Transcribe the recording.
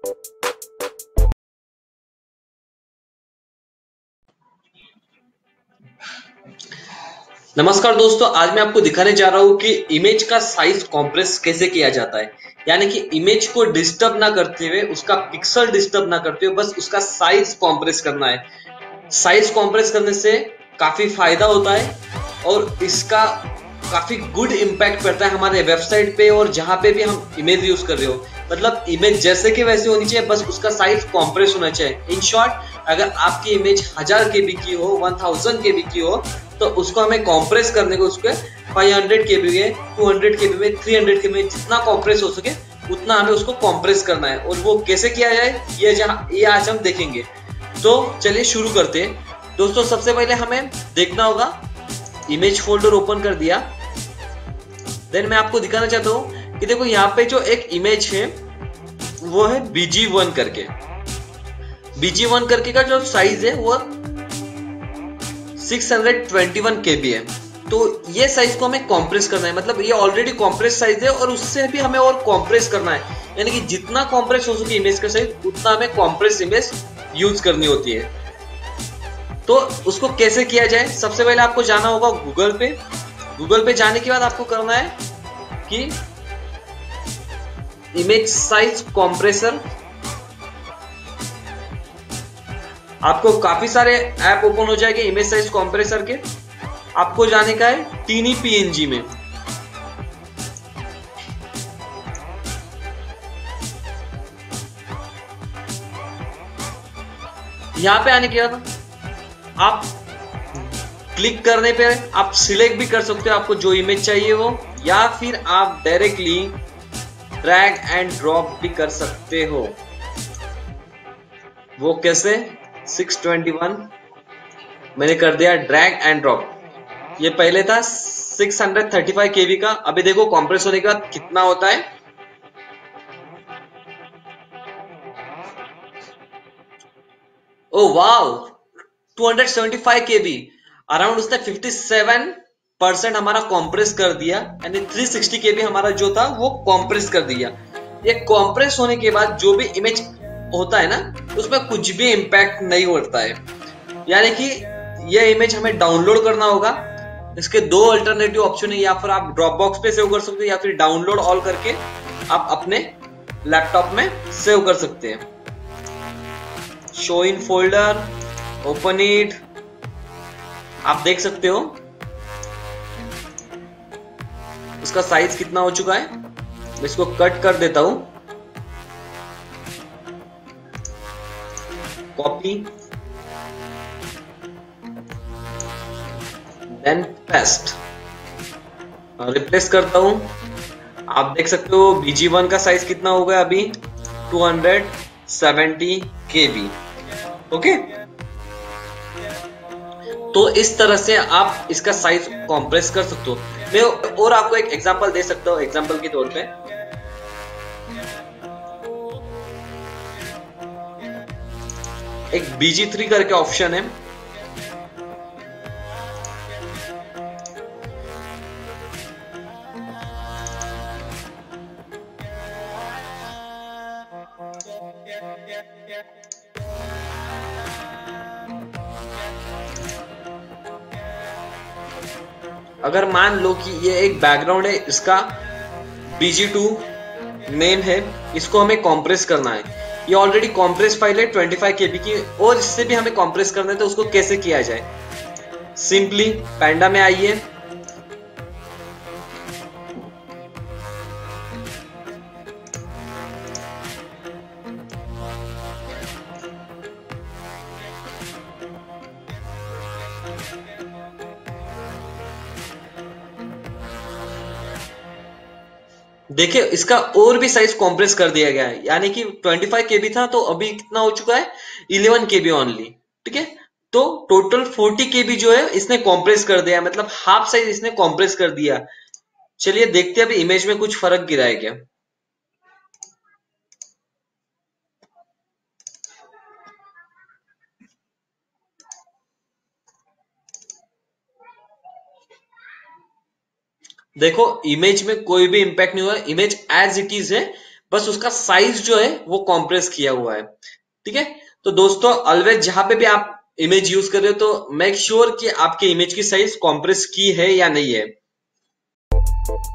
नमस्कार दोस्तों, आज मैं आपको दिखाने जा रहा हूँ कि इमेज का साइज कॉम्प्रेस कैसे किया जाता है। यानी कि इमेज को डिस्टर्ब ना करते हुए, उसका पिक्सल डिस्टर्ब ना करते हुए, बस उसका साइज कॉम्प्रेस करना है। साइज कॉम्प्रेस करने से काफी फायदा होता है और इसका काफी गुड इम्पैक्ट पड़ता है हमारे वेबसाइट पे और जहां पे भी हम इमेज यूज कर रहे हो। मतलब इमेज जैसे कि वैसे होनी चाहिए, बस उसका साइज कॉम्प्रेस होना चाहिए। इन शॉर्ट, अगर आपकी इमेज 1000 केबी की हो, 1000 केबी की हो, तो उसको हमें कॉम्प्रेस करने को उसके 500 केबी में, 200 केबी में, 300 केबी में जितना कॉम्प्रेस हो सके उतना हमें उसको कॉम्प्रेस करना है। और वो कैसे किया जाए ये आज हम देखेंगे। तो चलिए शुरू करते हैं। दोस्तों, सबसे पहले हमें देखना होगा, इमेज फोल्डर ओपन कर दिया। देन मैं आपको दिखाना चाहता हूँ कि देखो यहाँ पे जो एक इमेज है वो है BG1 करके। BG1 करके का जो साइज है वो 621 KB है। तो ये साइज को हमें कॉम्प्रेस करना है। मतलब ये ऑलरेडी कॉम्प्रेस साइज है और उससे भी हमें और कॉम्प्रेस करना है। यानी कि जितना कॉम्प्रेस हो सके इमेज का साइज, उतना हमें कॉम्प्रेस इमेज यूज करनी होती है। तो उसको कैसे किया जाए, सबसे पहले आपको जाना होगा गूगल पे। गूगल पे जाने के बाद आपको करना है कि इमेज साइज कॉम्प्रेसर। आपको काफी सारे ऐप ओपन हो जाएंगे इमेज साइज कॉम्प्रेसर के। आपको जाने का है टीनी PNG में। यहां पे आने के बाद आप क्लिक करने पे आप सिलेक्ट भी कर सकते हो आपको जो इमेज चाहिए वो, या फिर आप डायरेक्टली ड्रैग एंड ड्रॉप भी कर सकते हो। वो कैसे? 621 मैंने कर दिया ड्रैग एंड ड्रॉप। ये पहले था 635 केबी का। अभी देखो कॉम्प्रेस होने के बाद कितना होता है। ओ वाव, 275 केबी। अराउंड उसने 57% हमारा कॉम्प्रेस कर दिया। यानी 360 केबी हमारा जो था वो कॉम्प्रेस कर दिया। ये कॉम्प्रेस होने के बाद जो भी इमेज होता है ना, उसमें कुछ भी इंपैक्ट नहीं होता है। यानी कि ये इमेज हमें डाउनलोड करना होगा। इसके दो अल्टरनेटिव ऑप्शन है, या फिर आप ड्रॉप बॉक्स पे सेव कर सकते हो या फिर डाउनलोड ऑल करके आप अपने लैपटॉप में सेव कर सकते हैं। Show in folder, open it. आप देख सकते हो उसका साइज कितना हो चुका है। मैं इसको कट कर देता हूं, कॉपी देन पेस्ट, रिप्लेस करता हूं। आप देख सकते हो BG1 का साइज कितना हो गया अभी, 270 KB। ओके, तो इस तरह से आप इसका साइज कॉम्प्रेस कर सकते हो। मैं और आपको एक एग्जांपल दे सकता हूं। एग्जांपल के तौर पे एक BG3 करके ऑप्शन है। अगर मान लो कि ये एक बैकग्राउंड है, इसका BG2 नेम है, इसको हमें कॉम्प्रेस करना है। ये ऑलरेडी कॉम्प्रेस फाइल है 25 KB की, और इससे भी हमें कॉम्प्रेस करना है। तो उसको कैसे किया जाए? सिंपली पैंडा में आइए, देखिए इसका और भी साइज कॉम्प्रेस कर दिया गया है। यानी कि 25 KB था, तो अभी कितना हो चुका है, 11 KB ओनली। ठीक है, तो टोटल 40 KB जो है इसने कॉम्प्रेस कर दिया। मतलब हाफ साइज इसने कॉम्प्रेस कर दिया। चलिए देखते हैं अभी इमेज में कुछ फर्क गिरा है क्या। देखो इमेज में कोई भी इंपैक्ट नहीं हुआ, इमेज एज इट इज है। बस उसका साइज जो है वो कॉम्प्रेस किया हुआ है। ठीक है, तो दोस्तों ऑलवेज जहां पे भी आप इमेज यूज कर रहे हो तो मेक श्योर कि आपके इमेज की साइज कॉम्प्रेस की है या नहीं है।